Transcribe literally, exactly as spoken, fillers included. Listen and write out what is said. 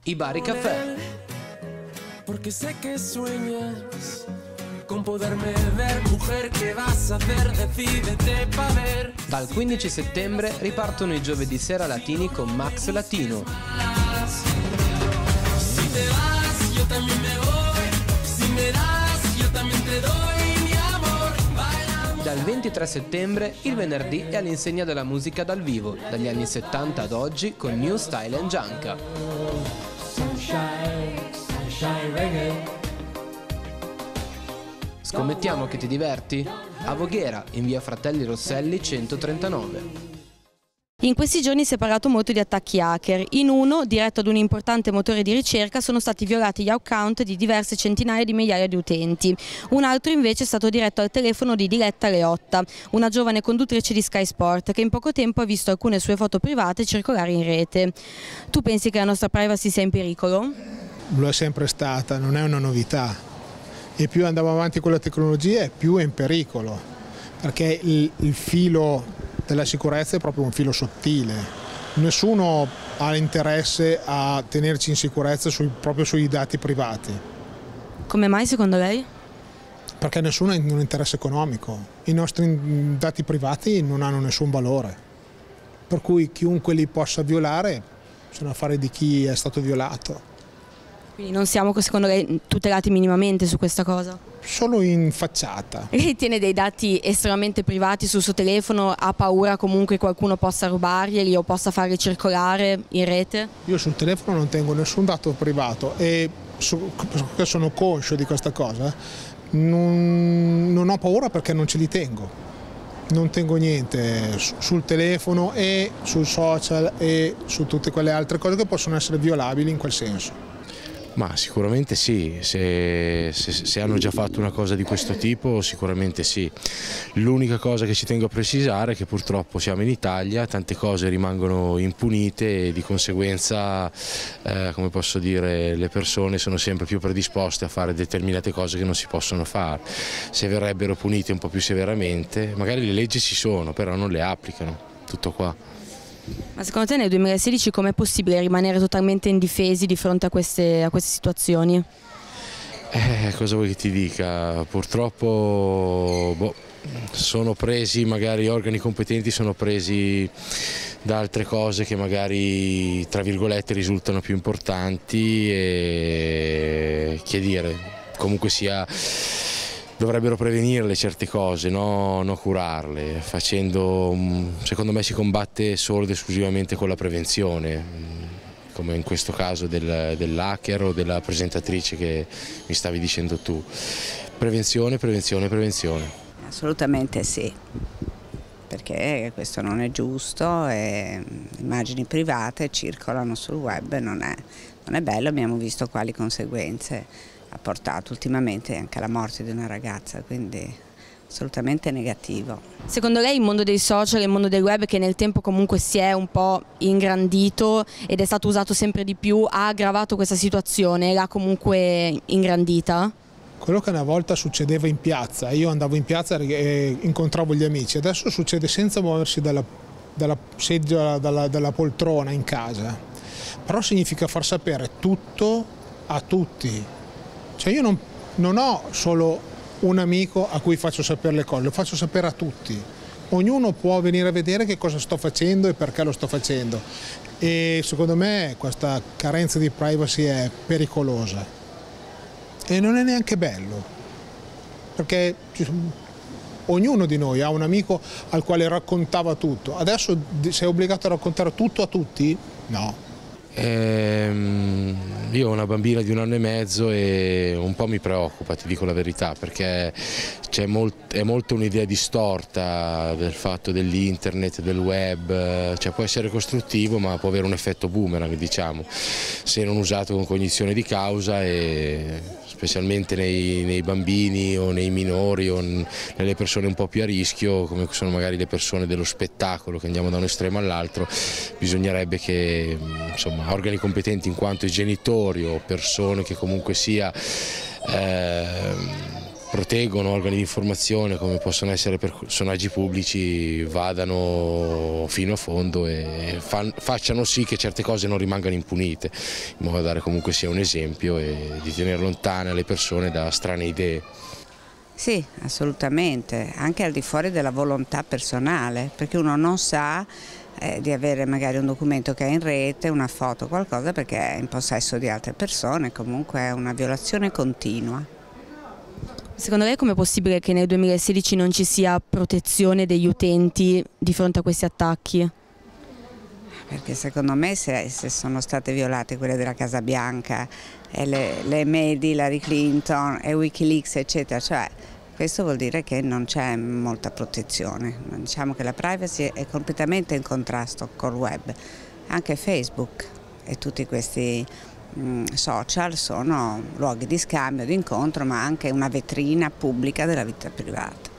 I Bari Caffè. Porque sé que sueñas con poderme ver, mujer, che vas a hacer, decídete pa' ver. Dal quindici settembre ripartono i giovedì sera latini con Max Latino. Si te vas, yo también me voy. Si me das, yo también te doy mi amor. Bailamos. Dal ventitré settembre il venerdì è all'insegna della musica dal vivo, dagli anni settanta ad oggi con New Style and Gianca. Sunshine, sunshine reggae. Scommettiamo che ti diverti? A Voghera, in via Fratelli Rosselli centotrentanove. In questi giorni si è parlato molto di attacchi hacker. In uno, diretto ad un importante motore di ricerca, sono stati violati gli account di diverse centinaia di migliaia di utenti. Un altro invece è stato diretto al telefono di Diletta Leotta, una giovane conduttrice di Sky Sport che in poco tempo ha visto alcune sue foto private circolare in rete. Tu pensi che la nostra privacy sia in pericolo? Lo è sempre stata, non è una novità. E più andiamo avanti con la tecnologia, più è in pericolo, perché il, il filo della sicurezza è proprio un filo sottile. Nessuno ha interesse a tenerci in sicurezza sul, proprio sui dati privati. Come mai secondo lei? Perché nessuno ha un interesse economico. I nostri dati privati non hanno nessun valore. Per cui chiunque li possa violare, sono affari di chi è stato violato. Quindi non siamo, secondo lei, tutelati minimamente su questa cosa? Solo in facciata. Lei tiene dei dati estremamente privati sul suo telefono, ha paura comunque che qualcuno possa rubarglieli o possa farli circolare in rete? Io sul telefono non tengo nessun dato privato e sono conscio di questa cosa. Non, non ho paura perché non ce li tengo. Non tengo niente sul telefono e sul social e su tutte quelle altre cose che possono essere violabili in quel senso. Ma sicuramente sì, se, se, se hanno già fatto una cosa di questo tipo sicuramente sì. L'unica cosa che ci tengo a precisare è che purtroppo siamo in Italia, tante cose rimangono impunite e di conseguenza, eh, come posso dire, le persone sono sempre più predisposte a fare determinate cose che non si possono fare. Se verrebbero punite un po' più severamente, magari le leggi ci sono, però non le applicano, tutto qua. Ma secondo te nel duemilasedici com'è possibile rimanere totalmente indifesi di fronte a queste, a queste situazioni? Eh, cosa vuoi che ti dica? Purtroppo boh, sono presi, magari organi competenti sono presi da altre cose che magari tra virgolette risultano più importanti e che dire, comunque sia dovrebbero prevenirle certe cose, no, no curarle, facendo, secondo me si combatte solo ed esclusivamente con la prevenzione, come in questo caso del, dell'hacker o della presentatrice che mi stavi dicendo tu. Prevenzione, prevenzione, prevenzione. Assolutamente sì, perché questo non è giusto e immagini private circolano sul web e non è, non è bello, abbiamo visto quali conseguenze ha portato ultimamente anche alla morte di una ragazza, quindi assolutamente negativo. Secondo lei il mondo dei social e il mondo del web, che nel tempo comunque si è un po' ingrandito ed è stato usato sempre di più, ha aggravato questa situazione, l'ha comunque ingrandita? Quello che una volta succedeva in piazza, io andavo in piazza e incontravo gli amici, adesso succede senza muoversi dalla, dalla seggiola, dalla, dalla poltrona in casa, però significa far sapere tutto a tutti. Cioè io non, non ho solo un amico a cui faccio sapere le cose, lo faccio sapere a tutti. Ognuno può venire a vedere che cosa sto facendo e perché lo sto facendo. E secondo me questa carenza di privacy è pericolosa. E non è neanche bello. Perché ognuno di noi ha un amico al quale raccontava tutto. Adesso sei obbligato a raccontare tutto a tutti? No. Ehm, io ho una bambina di un anno e mezzo e un po' mi preoccupa, ti dico la verità, perché c'è molt, è molto un'idea distorta del fatto dell'internet, del web, cioè può essere costruttivo ma può avere un effetto boomerang, diciamo, se non usato con cognizione di causa e specialmente nei, nei bambini o nei minori o nelle persone un po' più a rischio, come sono magari le persone dello spettacolo che andiamo da un estremo all'altro. Bisognerebbe che insomma, organi competenti in quanto i genitori o persone che comunque sia eh, proteggono organi di informazione come possono essere personaggi pubblici vadano fino a fondo e facciano sì che certe cose non rimangano impunite, in modo da dare comunque sia un esempio e di tenere lontane le persone da strane idee. Sì, assolutamente, anche al di fuori della volontà personale, perché uno non sa eh, di avere magari un documento che è in rete, una foto, qualcosa, perché è in possesso di altre persone, comunque è una violazione continua. Secondo lei com'è possibile che nel duemilasedici non ci sia protezione degli utenti di fronte a questi attacchi? Perché secondo me se, se sono state violate quelle della Casa Bianca, e le, le Email, Hillary Clinton e Wikileaks eccetera, cioè questo vuol dire che non c'è molta protezione. Diciamo che la privacy è completamente in contrasto col web. Anche Facebook e tutti questi mh, social sono luoghi di scambio, di incontro, ma anche una vetrina pubblica della vita privata.